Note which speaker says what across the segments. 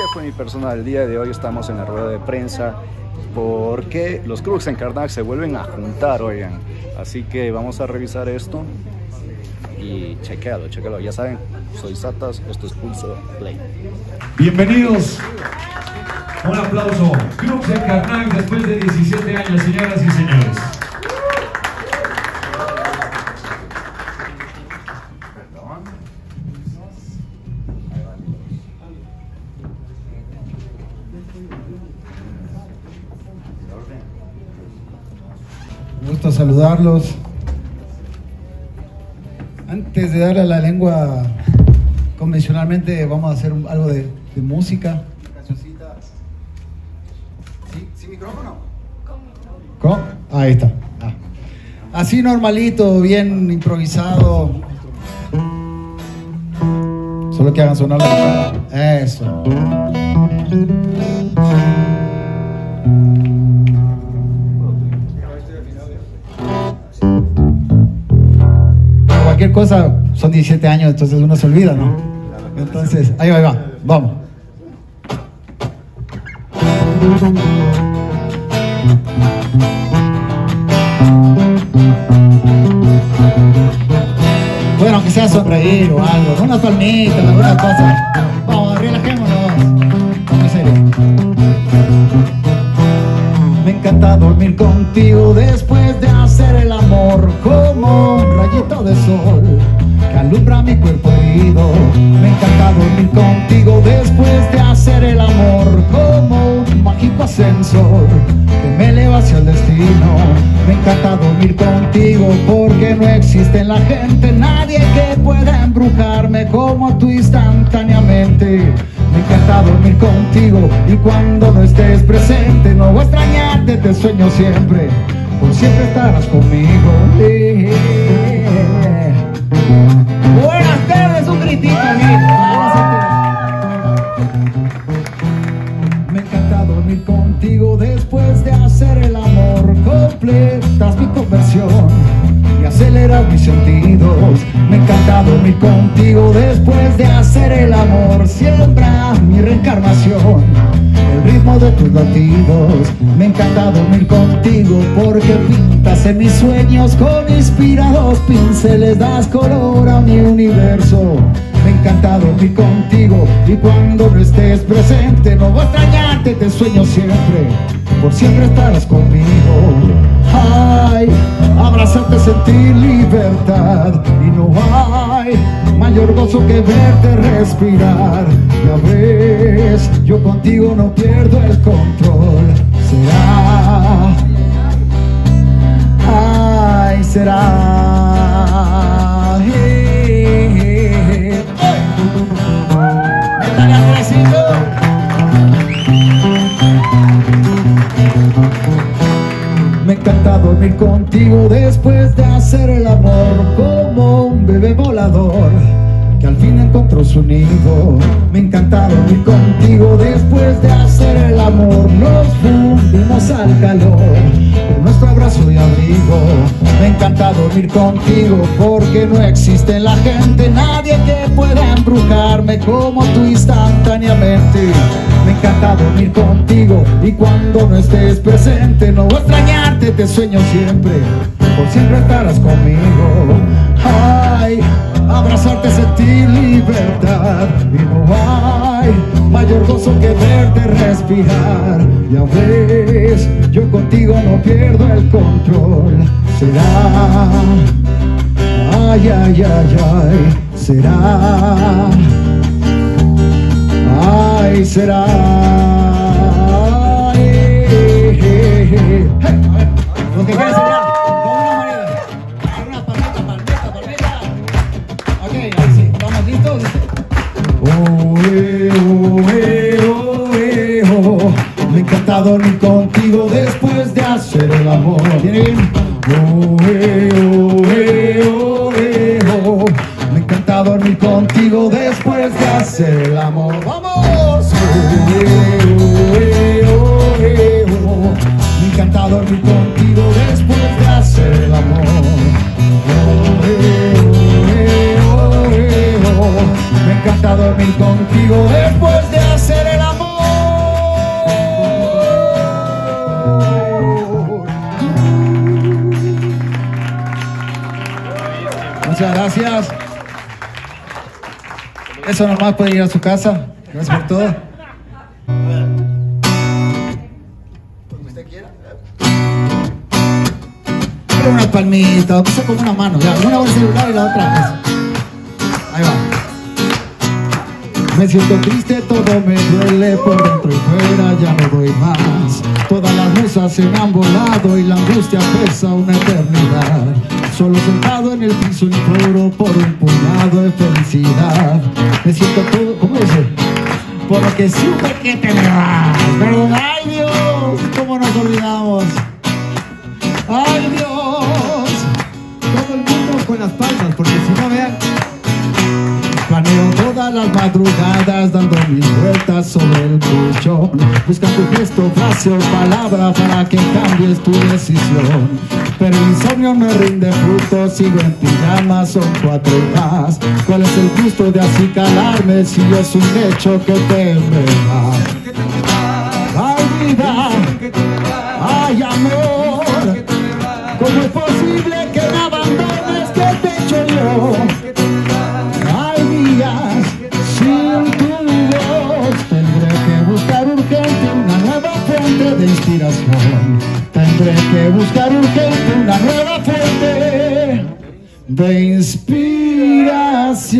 Speaker 1: fue mi persona del día de hoy. Estamos en la rueda de prensa porque los Crux en Karnak se vuelven a juntar, oigan. Así que vamos a revisar esto y chequealo. Ya saben, soy Satas, esto es Pulso Play.
Speaker 2: Bienvenidos. Un aplauso. Crux en Karnak después de 17 años, señoras y señores.
Speaker 3: Me gusta saludarlos. Antes de darle a la lengua, convencionalmente vamos a hacer algo de música. ¿Sin micrófono? ¿Con? Ahí está. Así normalito, bien improvisado. Solo que hagan sonar la guitarra. Eso. Cualquier cosa, son 17 años, entonces uno se olvida, ¿no? Entonces, ahí va, vamos. Bueno, aunque sea sonreír o algo, unas palmitas, alguna cosa. Vamos, relajémonos. En serio. Me encanta dormir contigo después de hacer el amor, como un rayito de sol que alumbra mi cuerpo herido. Me encanta dormir contigo después de hacer el amor, como un mágico ascensor que me eleva hacia el destino. Me encanta dormir contigo porque no existe en la gente nadie que pueda embrujarme como tú instantáneamente. Me encanta dormir contigo y cuando no estés presente no voy a extrañarte, te sueño siempre, por siempre estarás conmigo. Buenas tardes, un gritito, me encanta dormir contigo después de hacer el amor. Completas mi conversión y aceleras mis sentidos. Me encanta dormir contigo después de hacer el amor. Siembra mi reencarnación, el ritmo de tus latidos. Me encanta dormir contigo porque pintas en mis sueños con inspirados pinceles, das color a mi universo. Me encanta dormir contigo y cuando no estés presente no voy a extrañarte, te sueño siempre, por siempre estarás conmigo. Ay, abrazarte, sentir libertad y no hay mayor gozo que verte respirar. Ya ves, yo contigo no pierdo el control. Será, ay, será. Me encanta dormir contigo después de hacer el amor, como un bebé volador que al fin encontró su nido. Me encanta dormir contigo después de hacer el amor. Nos fundimos al calor con nuestro abrazo y abrigo. Me encanta dormir contigo porque no existe en la gente nadie que pueda embrujarme como tú instantáneamente. Me encanta dormir contigo y cuando no estés presente no voy a extrañarte, te sueño siempre, por siempre estarás conmigo. Ay, abrazarte, sentir libertad y no hay mayor gozo que verte respirar. Ya ves, yo contigo no pierdo el control. Será, ay, ay, ay, ay, será, ay, será. Hey. Lo que quieres enseñar con una manera, con una palmita. Ok, ahí sí, ¿estamos listos? Me encanta dormir contigo después de hacer el amor. ¿Tiene bien? Me encanta dormir contigo después de hacer el amor. ¡Vamos! Me encanta dormir contigo después de hacer el amor. Me encanta dormir contigo después de hacer el amor. Muchas gracias. Eso nomás puede ir a su casa. Gracias por todo. ¿Usted quiere? Quiero una palmita, pasa con una mano, ya. Una con el celular y la otra. Ahí va. Me siento triste, todo me duele por dentro y fuera, ya no doy más. Todas las musas se me han volado y la angustia pesa una eternidad. Solo sentado en el piso imploro por un puñado de felicidad. Me siento todo, ¿cómo dice? Por lo que supe que te me vas. Perdón, ay Dios, ¿cómo nos olvidamos? Ay Dios. Todo el mundo con las palmas, porque si no vean. Planeo todas las madrugadas dando mis vueltas sobre el colchón, buscando tu gesto, frase o palabra para que cambies tu decisión. Pero el insomnio no rinde fruto, sigo en pijama, son 4 y más. ¿Cuál es el gusto de acicalarme si es un hecho que te me va? Ay vida, ay amor, ¿cómo es posible que me abandones, que te echo yo? Sin tu voz tendré que buscar urgente una nueva fuente de inspiración. Tendré que buscar urgente una nueva fuente de inspiración.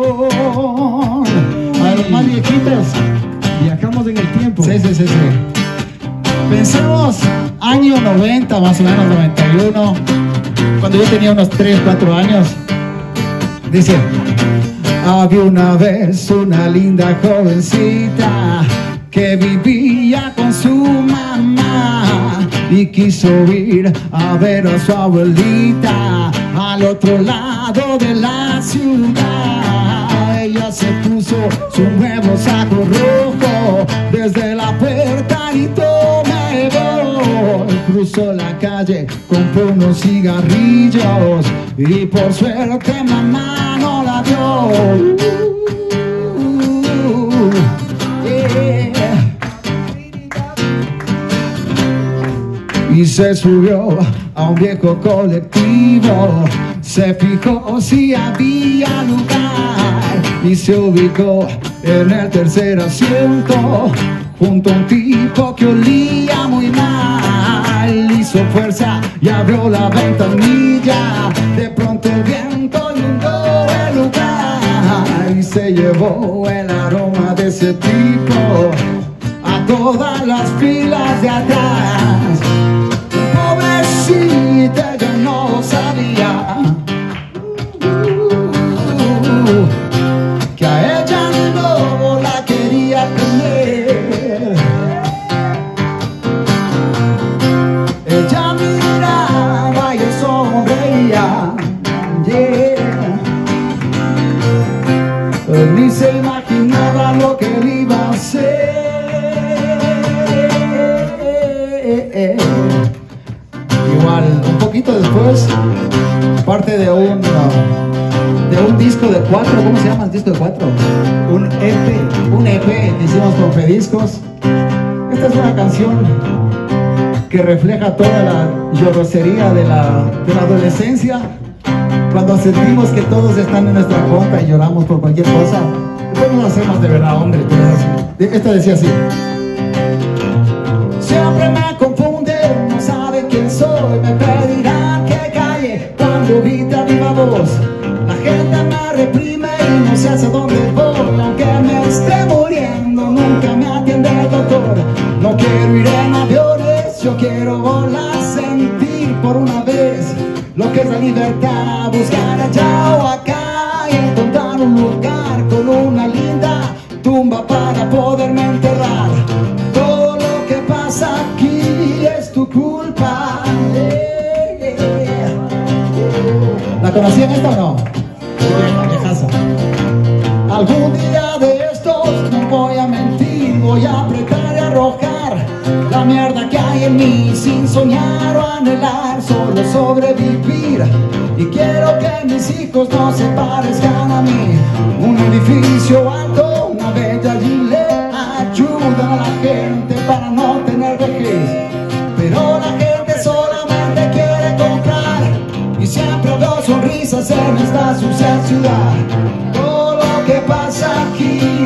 Speaker 3: A los más viejitos, viajamos en el tiempo. Sí. Pensemos año 90, más o menos 91, cuando yo tenía unos 3, 4 años. Dice: había una vez una linda jovencita que vivía con su mamá y quiso ir a ver a su abuelita al otro lado de la ciudad. Ella se puso su nuevo saco rojo, desde la puerta gritó me voy. Cruzó la calle, compró unos cigarrillos y por suerte mamá no la vio. Y se subió a un viejo colectivo, se fijó si había lugar y se ubicó en el tercer asiento junto a un tipo que olía muy mal. Hizo fuerza y abrió la ventanilla, de pronto el viento inundó el lugar y se llevó el aroma de ese tipo a todas las filas de atrás. Pobrecita, yo no sabía que a ella no la quería tener. Ella miraba y sonreía, ni se imaginaba lo que él iba a hacer. Igual, un poquito después, parte de un disco de 4, ¿cómo se llama el disco de 4? Un EP que hicimos con Pediscos. Esta es una canción que refleja toda la llorosería de la adolescencia, cuando sentimos que todos están en nuestra contra y lloramos por cualquier cosa. Después nos hacemos de verdad hombre. Esta decía así: siempre me confunde, no sabe quién soy, me pedirán que calle cuando grita viva voz. La gente me reprime y no sé hacia dónde voy, aunque me esté muriendo nunca me atiende el doctor. No quiero ir en aviones, yo quiero volar, sentir por una vez lo que es la libertad, buscar allá o acá y encontrar un lugar con una linda tumba para poderme enterrar. Todo lo que pasa aquí es tu culpa. ¿La conocían esta o no? Viejaza. Algún día de estos, no voy a mentir, voy a apretar y arrojar la mierda que hay en mí, sin soñar o anhelar, solo sobrevivir. Y quiero que mis hijos no se parezcan a mí. Un edificio alto, una bella gilet, ayuda a la gente para no tener vejez. Pero la gente solamente quiere comprar y siempre veo sonrisas en esta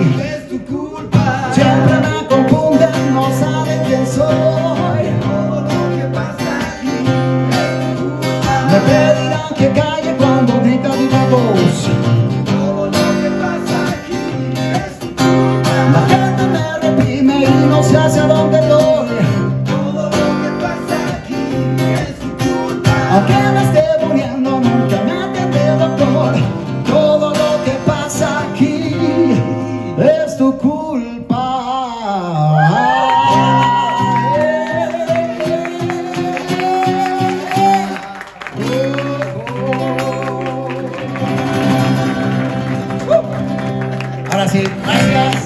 Speaker 3: es tu culpa. Siempre me confunden, no saben quién soy. Todo lo que pasa aquí es tu culpa. Me pedirán que calle cuando grita viva voz. Todo lo que pasa aquí es tu culpa. La gente me reprime y no sé hacia dónde voy. Todo lo que pasa aquí es tu culpa. Aunque me esté muriendo, nunca me atiende el doctor. Todo lo que pasa aquí es tu culpa. Ahora sí, gracias.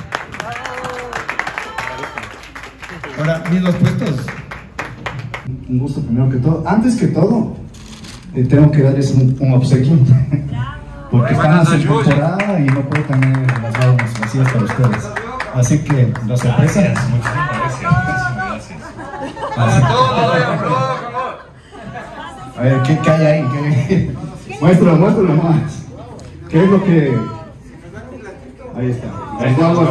Speaker 3: Ahora, mis dos puestos. Un gusto primero que todo. Antes que todo, tengo que darles un obsequio. Porque estamos en temporada y no puedo tener las manos vacías para ustedes. Así que la sorpresa.
Speaker 2: Gracias, muchísimas gracias.
Speaker 3: A ver, ¿qué hay ahí? Muéstralo más. ¿Qué es lo que...? Ahí está. Ahí vamos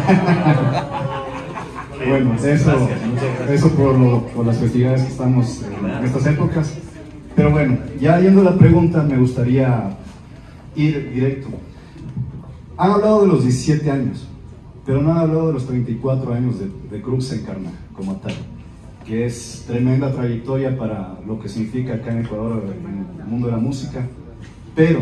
Speaker 3: a Bueno, eso por las festividades que estamos en estas épocas. Pero bueno, ya yendo a la pregunta, me gustaría ir directo. Han hablado de los 17 años, pero no han hablado de los 34 años de Crux Encarna como tal, que es tremenda trayectoria para lo que significa acá en Ecuador, en el mundo de la música. Pero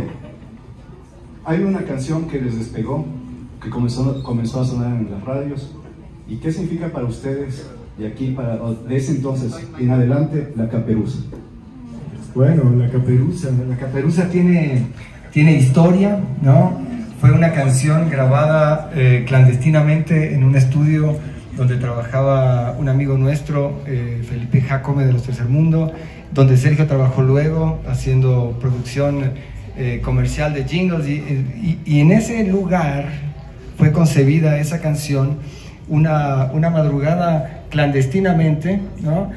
Speaker 3: hay una canción que les despegó, que comenzó a sonar en las radios. ¿Y qué significa para ustedes de aquí, de ese entonces en adelante, La Caperuza?
Speaker 4: Bueno, La Caperuza tiene historia, ¿no? Fue una canción grabada clandestinamente en un estudio donde trabajaba un amigo nuestro, Felipe Jacome de Los Tercer Mundo, donde Sergio trabajó luego haciendo producción comercial de jingles y en ese lugar fue concebida esa canción una madrugada clandestinamente, ¿no?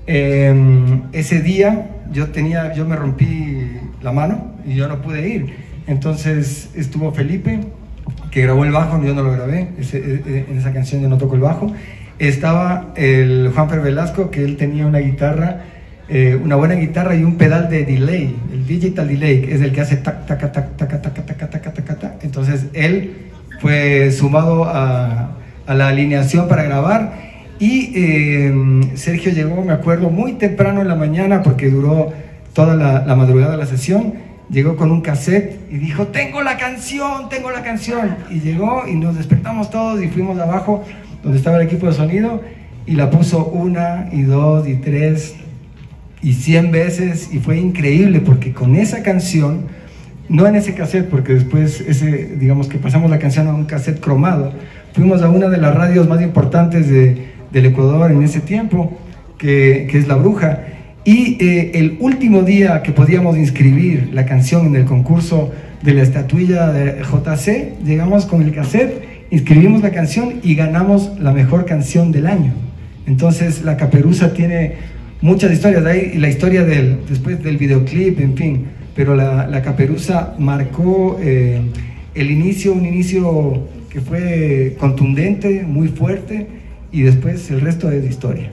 Speaker 4: Ese día yo me rompí la mano y yo no pude ir. Entonces estuvo Felipe, que grabó el bajo, yo no lo grabé, en esa canción yo no toco el bajo. Estaba el Juanfer Velasco, que él tenía una guitarra, una buena guitarra y un pedal de delay, el digital delay, que es el que hace tac, tac, tac, tac, tac, tac, tac, tac, tac, tac. Entonces él fue sumado a la alineación para grabar y Sergio llegó, me acuerdo, muy temprano en la mañana porque duró toda la madrugada de la sesión. Llegó con un cassette y dijo, tengo la canción, y llegó y nos despertamos todos y fuimos abajo donde estaba el equipo de sonido y la puso 1 y 2 y 3 y 100 veces y fue increíble porque con esa canción, no en ese cassette, porque después digamos que pasamos la canción a un cassette cromado, fuimos a una de las radios más importantes del Ecuador en ese tiempo, que es La Bruja. Y el último día que podíamos inscribir la canción en el concurso de la estatuilla de JC, llegamos con el cassette, inscribimos la canción y ganamos la mejor canción del año. Entonces La Caperuza tiene muchas historias, de ahí la historia después del videoclip, en fin, pero la Caperuza marcó un inicio que fue contundente, muy fuerte, y después el resto es historia.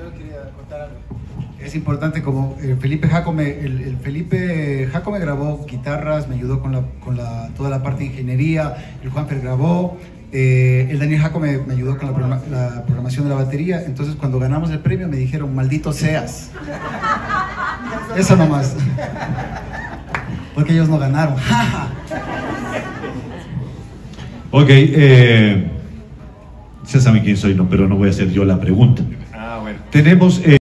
Speaker 5: Es importante, como Felipe Jacome, el Felipe Jacome grabó guitarras, me ayudó con toda la parte de ingeniería, el Juanfer grabó, el Daniel Jacome me ayudó con la programación de la batería. Entonces cuando ganamos el premio me dijeron, maldito seas. Eso nomás. Porque ellos no ganaron.
Speaker 2: Ok, ya saben quién soy, no, pero no voy a hacer yo la pregunta.
Speaker 1: Ah, bueno.
Speaker 2: Tenemos...